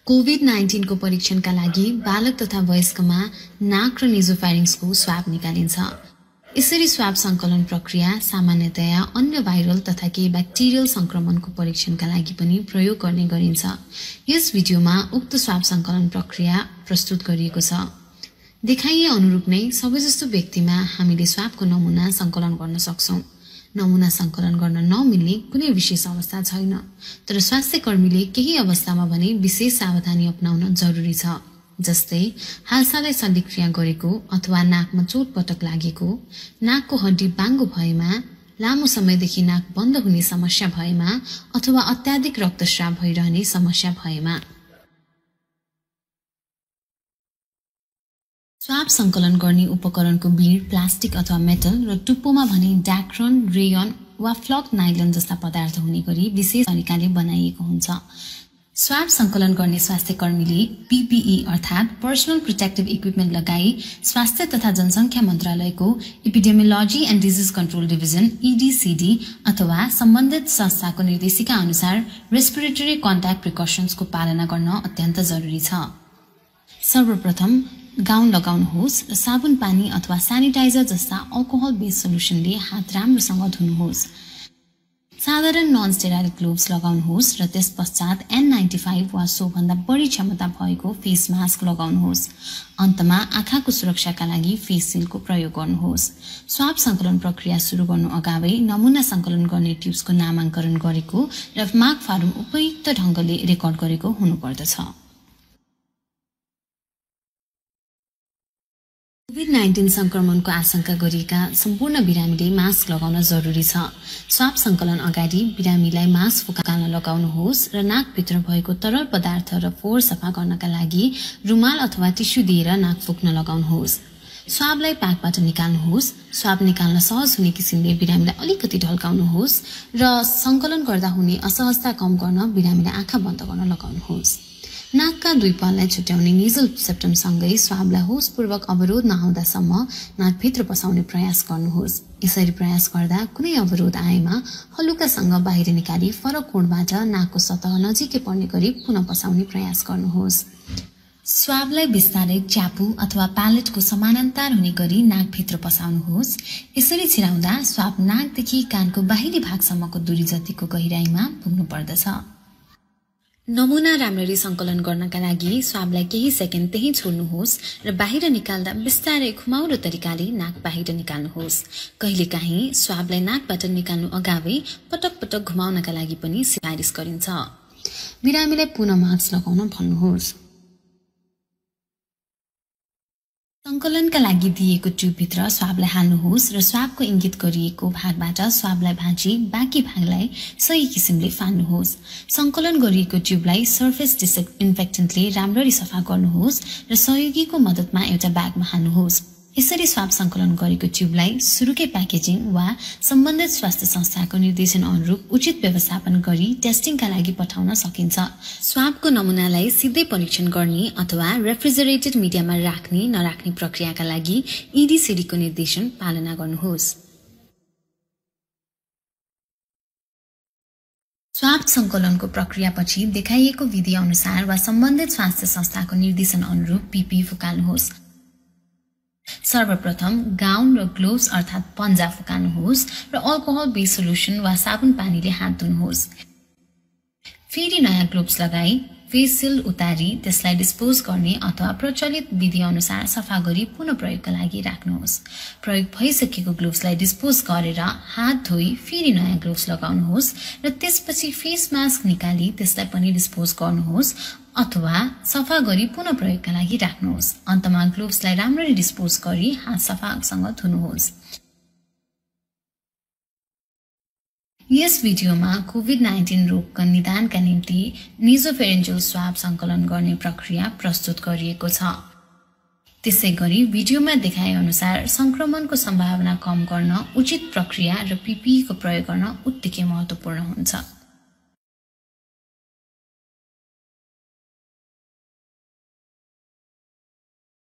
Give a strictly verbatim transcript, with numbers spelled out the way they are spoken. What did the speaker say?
Covid nineteen को परीक्षणका लागि बालक तथा वयस्कमा नाक र नेजोफेरिङ्सको स्वाब निकालिन्छ। यसरी स्वाब संकलन प्रक्रिया सामान्यतया अन्य भाइरल तथा केही ब्याक्टेरियल संक्रमणको परीक्षणका लागि पनि प्रयोग गर्ने गरिन्छ। यस भिडियोमा उक्त स्वाब संकलन प्रक्रिया प्रस्तुत गरिएको छ। देखाइए अनुरूप नै सबैजस्तो व्यक्तिमा हामीले स्वाबको नमुना संकलन गर्न सक्छौं। नमुना संकलन गर्न नमिल्ने कुनै विशेष अवस्था छैन, तर स्वास्थ्य कर्मीले केही अवस्थामा भने विशेष सावधानी अपनाउन जरुरी छ। जस्तै हालसालै शल्यक्रिया गरेको अथवा नाकमा चोटपटक लागेको, नाकको हड्डी बाङ्गो भएमा, लामो समयदेखि नाक बन्द हुने समस्या भएमा अथवा अत्याधिक रक्तस्राव भइरहने समस्या भएमा। स्वाब संकलन गर्ने उपकरणको बीड प्लास्टिक अथवा मेटल र टुप्पोमा भने ड्याक्रन, रेयन वा फ्लक नाइलन जस्ता पदार्थ हुने गरी विशेष तरिकाले बनाइएको हुन्छ। स्वाब संकलन गर्ने स्वास्थ्य कर्मीले पीपीई अर्थात पर्सनल प्रोटेक्टिभ इक्विपमेन्ट लगाई स्वास्थ्य तथा जनसंख्या मन्त्रालयको epidemiology and disease control division EDCD अथवा सम्बन्धित संस्थाको निर्देशिका अनुसार रेस्पिरेटरी कन्ट्याक्ट प्रिकसन्सको पालना गर्न अत्यन्त जरुरी छ। सर्वप्रथम गाउन लगाउनुहोस् र साबुन पानी अथवा स्यानिटाइजर जस्ता अल्कोहल बेस्ड सोलुसनले हात राम्रोसँग धुनुहोस्। साधारण नन स्टेराइल ग्लोभ्स लगाउनुहोस् र त्यस पश्चात एन नाइन्टी फाइभ वा सो भन्दा बढी क्षमता भएको फेस मास्क लगाउनुहोस्। अन्तमा आँखाको सुरक्षाका लागि फेस सिल्डको प्रयोग गर्नुहोस्। स्वाब संकलन प्रक्रिया सुरु गर्नु अगावै नमुना संकलन गर्ने ट्युब्सको नामाङ्करण गरेको र माग फार्म उपयुक्त ढंगले रेकर्ड गरेको हुनुपर्दछ। कोभिड नाइन्टीन संक्रमणको आशंका गरिएका सम्पूर्ण बिरामीले मास्क लगाउन जरुरी छ। स्वाब संकलन अगाडि बिरामीलाई मास्क फुकाल्न लगाउनुहोस् र नाकभित्र भएको तरल पदार्थ र फोहोर सफा गर्नका लागि रुमाल अथवा टिस्यु दिएर नाक फुक्न लगाउनुहोस्। स्वाबलाई प्याकबाट निकाल्नुहोस्। स्वाब निकाल्न सहज हुने किसिमले बिरामीलाई अलिकति ढल्काउनुहोस् र संकलन गर्दा हुने असहजता कम गर्न बिरामीलाई आँखा बन्द गर्न लगाउनुहोस्। नाकका दुई पाललाई छुट्याउने नेजल सेप्टमसँगै स्वाबलाई होसपूर्वक अवरोध नआउँदासम्म नाकभित्र पसाउने प्रयास गर्नुहोस्। यसरी प्रयास गर्दा कुनै अवरोध आएमा हलुकासँग बाहिर निकाली फरक कोणबाट नाकको सतह नजिकै पर्ने गरी पुनः पसाउने प्रयास गर्नुहोस्। स्वाबलाई बिस्तारै च्यापु अथवा प्यालेटको समानान्तर हुने गरी नाकभित्र पसाउनुहोस्। यसरी छिराउँदा स्वाब नाकदेखि कानको बाहिरी भागसम्मको दूरी जतिको गहिराईमा पुग्नु पर्दछ। नमुना राम्ररी संकलन गर्नका लागि स्वाबलाई केही सेकेन्ड त्यही छोड्नुहोस् र बाहिर निकाल्दा बिस्तारै घुमाउरो तरिकाले नाक बाहिर निकाल्नुहोस्। कहिलेकाहीँ स्वाबलाई नाकबाट निकाल्नु अगावै पटक पटक घुमाउनका लागि पनि सिफारिस गरिन्छ। बिरामीलाई पुनः मास्क लगाउन भन्नुहोस्। संकलनका लागि दिएको ट्युबभित्र स्वाबलाई हाल्नुहोस् र स्वाबको इंगित गरिएको भागबाट स्वाबलाई भाँची बाँकी भागलाई सही किसिमले फाल्नुहोस्। संकलन गरिएको ट्युबलाई सर्फेस डिसइन्फेक्टेन्टले राम्ररी सफा गर्नुहोस् र सहयोगीको मद्दतमा एउटा ब्यागमा हाल्नुहोस्। यसरी स्वाब संकलन गरेको ट्युबलाई सुरुकै प्याकेजिङ वा सम्बन्धित स्वास्थ्य संस्थाको निर्देशन अनुरूप उचित व्यवस्थापन गरी टेस्टिङका लागि पठाउन सकिन्छ। स्वाबको नमुनालाई सिधै परीक्षण गर्ने अथवा रेफ्रिजरेटेड मिडियामा राख्ने नराख्ने प्रक्रियाका लागि ईडीसीडीको निर्देशन पालना गर्नुहोस्। स्वाब संकलनको प्रक्रियापछि देखाइएको विधि अनुसार वा सम्बन्धित स्वास्थ्य संस्थाको निर्देशन अनुरूप पीपी फुकाल्नुहोस्। सर्वप्रथम गाउन र ग्लोभ्स अर्थात पन्जा फुकाल्नुहोस् र अल्कोहल बेस्ड सोलुसन वा साबुन पानीले हात धुनुहोस्। फेरि नयाँ ग्लोभ्स लगाई फेस सिल्ड उतारी त्यसलाई डिस्पोज गर्ने अथवा प्रचलित विधि अनुसार सफा गरी पुनः प्रयोगका लागि राख्नुहोस्। प्रयोग भइसकेको ग्लोभ्सलाई डिस्पोज गरेर हात धोई फेरि नयाँ ग्लोभ्स लगाउनुहोस् र त्यसपछि फेस मास्क निकाली त्यसलाई पनि डिस्पोज गर्नुहोस् अथवा सफा गरी पुनः प्रयोगका लागि राख्नुहोस्। अन्तमा ग्लोभ्सलाई राम्ररी डिस्पोज गरी हात सफासँग धुनुहोस्। यस भिडियोमा कोभिड नाइन्टीन रोगका निदानका निम्ति नेजोफेरेन्जियल स्वाब संकलन गर्ने प्रक्रिया प्रस्तुत गरिएको छ। त्यसैगरी भिडियोमा देखाए अनुसार संक्रमणको सम्भावना कम गर्न उचित प्रक्रिया र पीपीई को प्रयोग गर्न उत्तिकै महत्त्वपूर्ण हुन्छ।